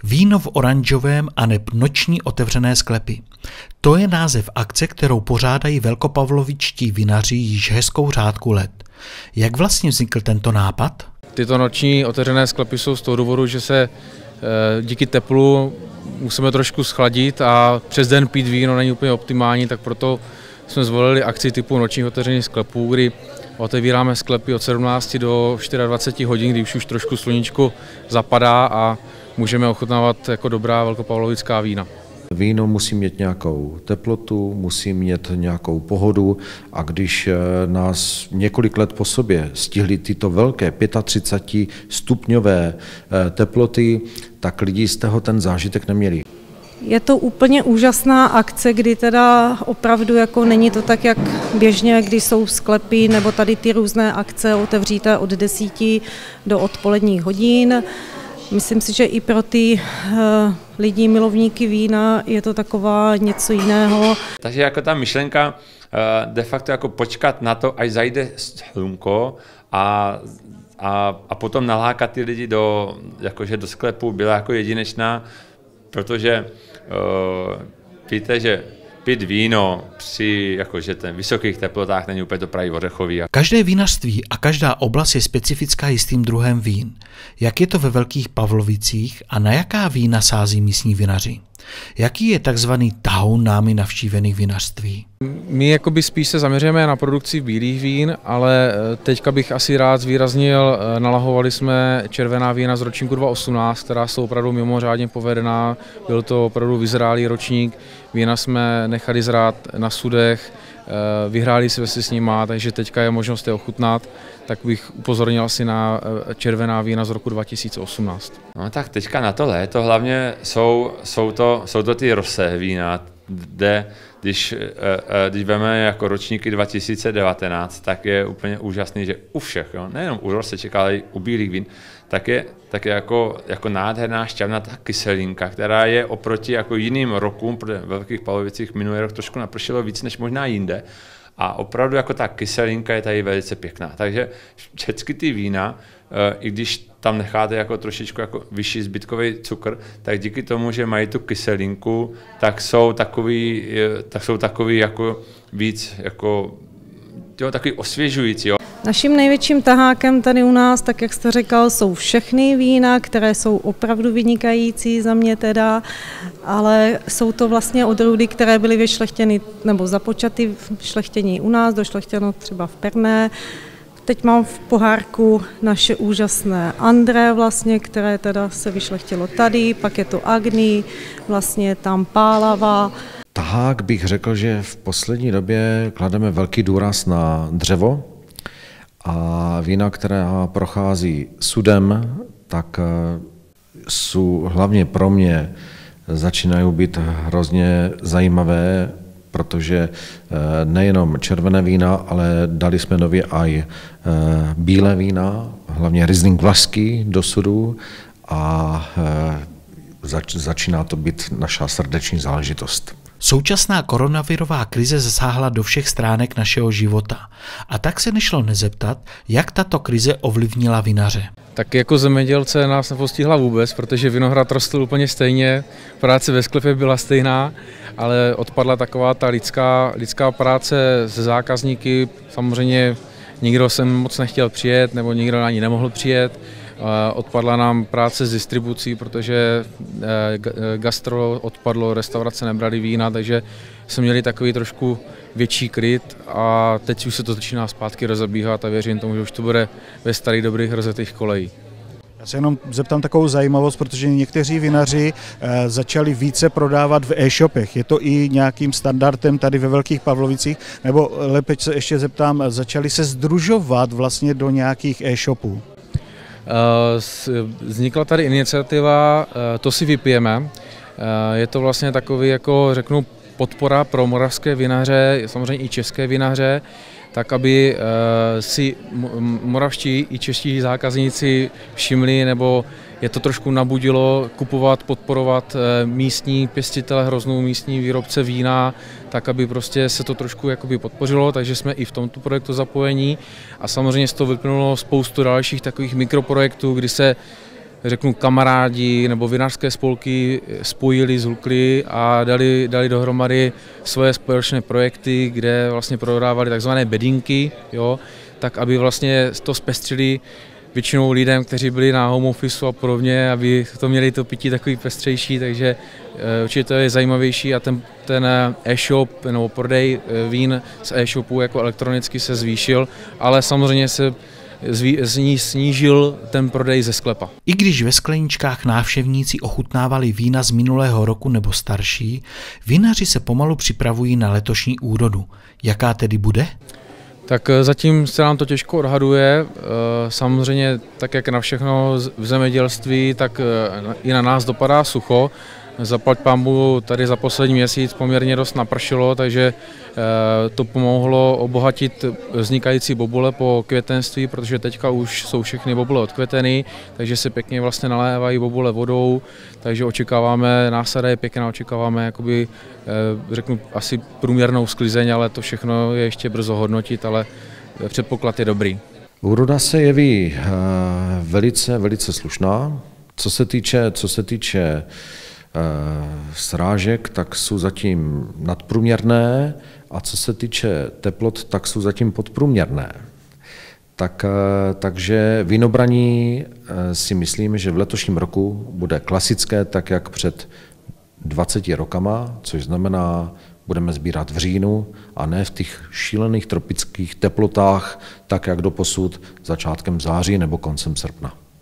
Víno v oranžovém a neb noční otevřené sklepy. To je název akce, kterou pořádají velkopavlovičtí vinaři již hezkou řádku let. Jak vlastně vznikl tento nápad? Tyto noční otevřené sklepy jsou z toho důvodu, že se díky teplu musíme trošku schladit a přes den pít víno není úplně optimální, tak proto jsme zvolili akci typu nočních otevřených sklepů, kdy otevíráme sklepy od 17 do 24 hodin, když už trošku sluníčko zapadá a můžeme ochutnávat jako dobrá velkopavlovická vína. Víno musí mít nějakou teplotu, musí mít nějakou pohodu a když nás několik let po sobě stihly tyto velké 35 stupňové teploty, tak lidi z toho ten zážitek neměli. Je to úplně úžasná akce, kdy teda opravdu jako není to tak, jak běžně, když jsou sklepy nebo tady ty různé akce otevříte od 10 do odpoledních hodin. Myslím si, že i pro ty lidi milovníky vína je to taková něco jiného. Takže jako ta myšlenka de facto jako počkat na to, až zajde slunko a potom nalákat ty lidi do sklepu byla jako jedinečná, protože víte, že pít víno při vysokých teplotách není úplně to pravý ořechový. Každé vinařství a každá oblast je specifická jistým druhem vín. Jak je to ve Velkých Pavlovicích a na jaká vína sází místní vinaři? Jaký je takzvaný tahoun námi navštívených vinařství? My spíš se zaměřujeme na produkci bílých vín, ale teďka bych asi rád zvýraznil, nalahovali jsme červená vína z ročníku 2018, která jsou opravdu mimořádně povedená, byl to opravdu vyzrálý ročník, vína jsme nechali zrát na sudech, vyhráli jsme si s nima, takže teďka je možnost je ochutnat, tak bych upozornil asi na červená vína z roku 2018. No tak teďka na to léto hlavně jsou to ty rosé vína, kde když vezmeme jako ročníky 2019, tak je úplně úžasný, že u všech, nejenom u roseček, ale i u bílých vín, tak je jako nádherná šťavnatá kyselinka, která je oproti jako jiným rokům, protože ve Velkých Pavlovicích minulý rok trošku napršelo víc než možná jinde, a opravdu jako ta kyselinka je tady velice pěkná. Takže všechny ty vína, i když tam necháte jako trošičku jako vyšší zbytkový cukr, tak díky tomu, že mají tu kyselinku, tak jsou takový jako víc jako takový osvěžující. Jo. Naším největším tahákem tady u nás, tak jak jste říkal, jsou všechny vína, které jsou opravdu vynikající za mě teda, ale jsou to vlastně odrůdy, které byly vyšlechtěny nebo započaty v šlechtění u nás, došlechtěno třeba v Perné. Teď mám v pohárku naše úžasné André vlastně, které teda se vyšlechtilo tady, pak je to Agni, vlastně tam Pálava. Tahák bych řekl, že v poslední době klademe velký důraz na dřevo a vína, která prochází sudem, tak jsou hlavně pro mě začínají být hrozně zajímavé, protože nejenom červené vína, ale dali jsme nově i bílé vína, hlavně Riesling vlašský do sudu a začíná to být naša srdeční záležitost. Současná koronavirová krize zasáhla do všech stránek našeho života. A tak se nešlo nezeptat, jak tato krize ovlivnila vinaře. Tak jako zemědělce nás nepostihla vůbec, protože vinohrad rostl úplně stejně, práce ve sklepě byla stejná, ale odpadla taková ta lidská práce se zákazníky. Samozřejmě nikdo sem moc nechtěl přijet, nebo nikdo na ní nemohl přijet. Odpadla nám práce s distribucí, protože gastro odpadlo, restaurace nebrali vína, takže jsme měli takový trošku větší kryt a teď už se to začíná zpátky rozebíhat a věřím tomu, že už to bude ve starých dobrých rozjetých kolejí. Já se jenom zeptám takovou zajímavost, protože někteří vinaři začali více prodávat v e-shopech. Je to i nějakým standardem tady ve Velkých Pavlovicích? Nebo lépe se ještě zeptám, začali se sdružovat vlastně do nějakých e-shopů? Vznikla tady iniciativa To si vypijeme. Je to vlastně takový, jako řeknu, podpora pro moravské vinaře, samozřejmě i české vinaře, tak aby si moravští i čeští zákazníci všimli, nebo je to trošku nabudilo kupovat, podporovat místní pěstitele hroznů, místní výrobce vína, tak aby prostě se to trošku jakoby podpořilo, takže jsme i v tomto projektu zapojení a samozřejmě z toho vyplynulo spoustu dalších takových mikroprojektů, kdy se řeknu, kamarádi nebo vinařské spolky spojili, zhlukli a dali dohromady svoje společné projekty, kde vlastně prodávali takzvané bedinky, jo, tak aby vlastně to zpestřili většinou lidem, kteří byli na home office a podobně, aby to měli to pití takový pestřejší, takže určitě to je zajímavější a ten e-shop nebo prodej vín z e-shopu jako elektronicky se zvýšil, ale samozřejmě se snížil ten prodej ze sklepa. I když ve skleničkách návštěvníci ochutnávali vína z minulého roku nebo starší, vinaři se pomalu připravují na letošní úrodu. Jaká tedy bude? Tak zatím se nám to těžko odhaduje. Samozřejmě tak, jak na všechno v zemědělství, tak i na nás dopadá sucho. Zaplať pánbůh, tady za poslední měsíc poměrně dost napršelo, takže to pomohlo obohatit vznikající bobule po květenství, protože teďka už jsou všechny bobule odkvěteny, takže se pěkně vlastně nalévají bobule vodou, takže očekáváme, násada je pěkná, očekáváme jakoby, řeknu, asi průměrnou sklizeň, ale to všechno je ještě brzo hodnotit, ale předpoklad je dobrý. Úroda se jeví velice slušná. Co se týče srážek, tak jsou zatím nadprůměrné a co se týče teplot, tak jsou zatím podprůměrné. Takže vínobraní si myslím, že v letošním roku bude klasické, tak jak před 20 rokama, což znamená, budeme sbírat v říjnu a ne v těch šílených tropických teplotách, tak jak doposud začátkem září nebo koncem srpna.